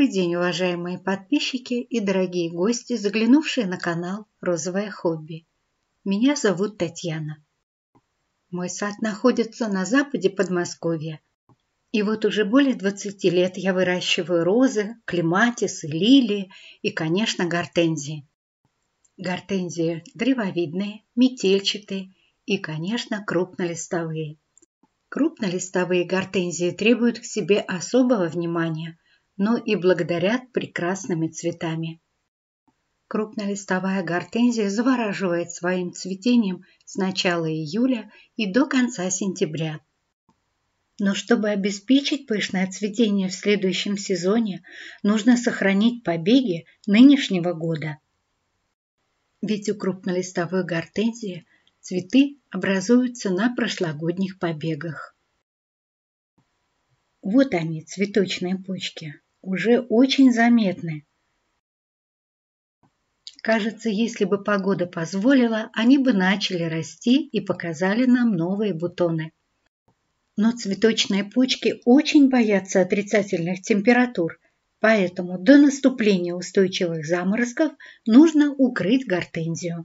Добрый день, уважаемые подписчики и дорогие гости, заглянувшие на канал «Розовое хобби». Меня зовут Татьяна. Мой сад находится на западе Подмосковья. И вот уже более 20 лет я выращиваю розы, клематисы, лилии и, конечно, гортензии. Гортензии древовидные, метельчатые и, конечно, крупнолистовые. Крупнолистовые гортензии требуют к себе особого внимания, но и благодарят прекрасными цветами. Крупнолистовая гортензия завораживает своим цветением с начала июля и до конца сентября. Но чтобы обеспечить пышное цветение в следующем сезоне, нужно сохранить побеги нынешнего года. Ведь у крупнолистовой гортензии цветы образуются на прошлогодних побегах. Вот они, цветочные почки, уже очень заметны. Кажется, если бы погода позволила, они бы начали расти и показали нам новые бутоны. Но цветочные почки очень боятся отрицательных температур, поэтому до наступления устойчивых заморозков нужно укрыть гортензию.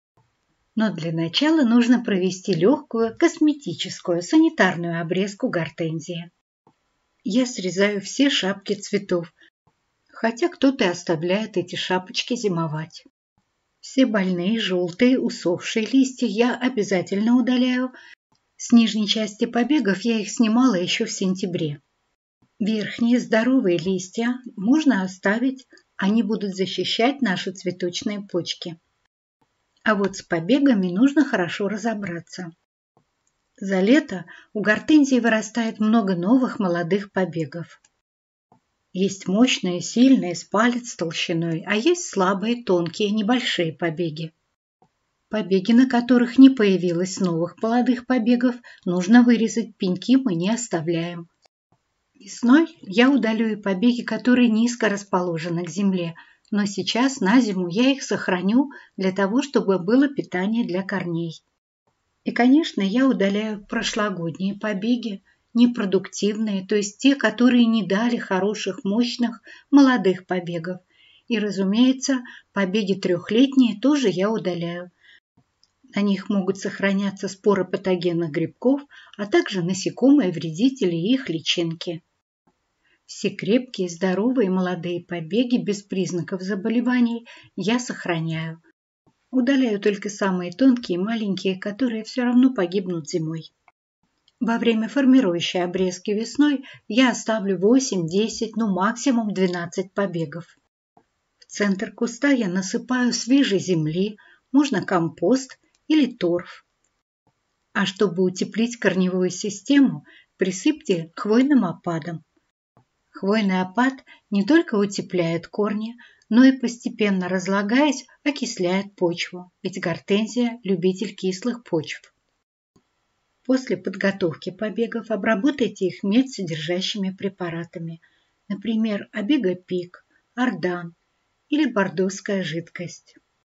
Но для начала нужно провести легкую косметическую санитарную обрезку гортензии. Я срезаю все шапки цветов, хотя кто-то и оставляет эти шапочки зимовать. Все больные, желтые, усохшие листья я обязательно удаляю. С нижней части побегов я их снимала еще в сентябре. Верхние здоровые листья можно оставить, они будут защищать наши цветочные почки. А вот с побегами нужно хорошо разобраться. За лето у гортензии вырастает много новых молодых побегов. Есть мощные, сильные, с палец толщиной, а есть слабые, тонкие, небольшие побеги. Побеги, на которых не появилось новых молодых побегов, нужно вырезать, пеньки мы не оставляем. Весной я удалю и побеги, которые низко расположены к земле, но сейчас на зиму я их сохраню для того, чтобы было питание для корней. И, конечно, я удаляю прошлогодние побеги, непродуктивные, то есть те, которые не дали хороших, мощных, молодых побегов. И, разумеется, побеги трехлетние тоже я удаляю. На них могут сохраняться споры патогенных грибков, а также насекомые, вредители и их личинки. Все крепкие, здоровые молодые побеги без признаков заболеваний я сохраняю. Удаляю только самые тонкие и маленькие, которые все равно погибнут зимой. Во время формирующей обрезки весной я оставлю 8, 10, максимум 12 побегов. В центр куста я насыпаю свежей земли, можно компост или торф. А чтобы утеплить корневую систему, присыпьте хвойным опадом. Хвойный опад не только утепляет корни, но и постепенно разлагаясь, окисляет почву, ведь гортензия – любитель кислых почв. После подготовки побегов обработайте их медсодержащими препаратами, например, Обега-Пик, Ардан или бордоская жидкость.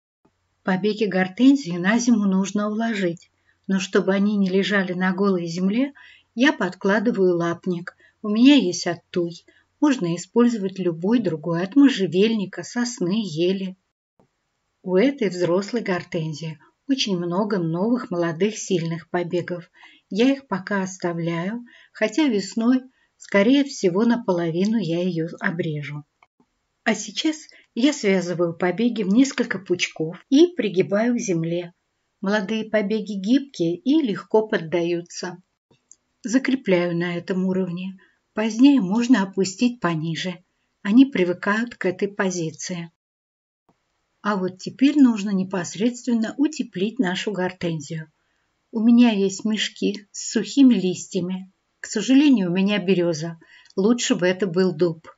Побеги гортензии на зиму нужно уложить, но чтобы они не лежали на голой земле, я подкладываю лапник. У меня есть оттуй. Можно использовать любой другой, от можжевельника, сосны, ели. У этой взрослой гортензии очень много новых молодых сильных побегов. Я их пока оставляю, хотя весной, скорее всего, наполовину я ее обрежу. А сейчас я связываю побеги в несколько пучков и пригибаю к земле. Молодые побеги гибкие и легко поддаются. Закрепляю на этом уровне. Позднее можно опустить пониже. Они привыкают к этой позиции. А вот теперь нужно непосредственно утеплить нашу гортензию. У меня есть мешки с сухими листьями. К сожалению, у меня береза. Лучше бы это был дуб.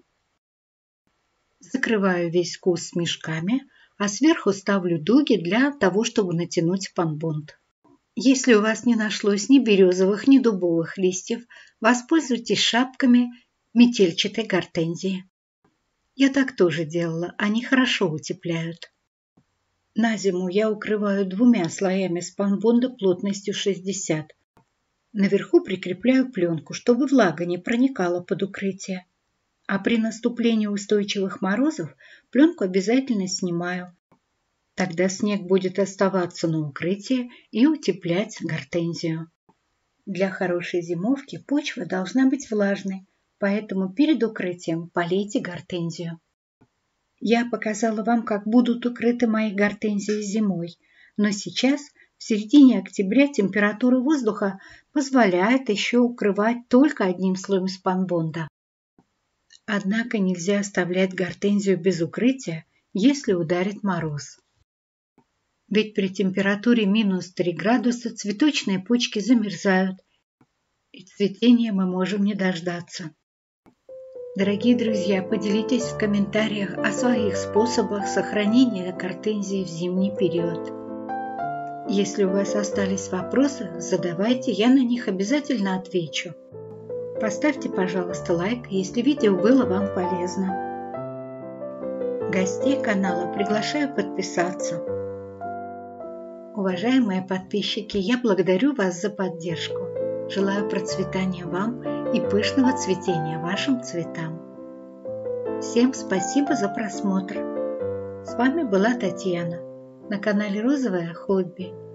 Закрываю весь куст мешками, а сверху ставлю дуги для того, чтобы натянуть спанбонд. Если у вас не нашлось ни березовых, ни дубовых листьев, воспользуйтесь шапками метельчатой гортензии. Я так тоже делала, они хорошо утепляют. На зиму я укрываю 2 слоями спанбонда плотностью 60. Наверху прикрепляю пленку, чтобы влага не проникала под укрытие. А при наступлении устойчивых морозов пленку обязательно снимаю. Тогда снег будет оставаться на укрытии и утеплять гортензию. Для хорошей зимовки почва должна быть влажной, поэтому перед укрытием полейте гортензию. Я показала вам, как будут укрыты мои гортензии зимой, но сейчас, в середине октября, температура воздуха позволяет еще укрывать только одним слоем спанбонда. Однако нельзя оставлять гортензию без укрытия, если ударит мороз. Ведь при температуре минус 3 градуса цветочные почки замерзают, и цветения мы можем не дождаться. Дорогие друзья, поделитесь в комментариях о своих способах сохранения гортензии в зимний период. Если у вас остались вопросы, задавайте, я на них обязательно отвечу. Поставьте, пожалуйста, лайк, если видео было вам полезно. Гостей канала приглашаю подписаться. Уважаемые подписчики, я благодарю вас за поддержку. Желаю процветания вам и пышного цветения вашим цветам. Всем спасибо за просмотр. С вами была Татьяна на канале Розовое хобби.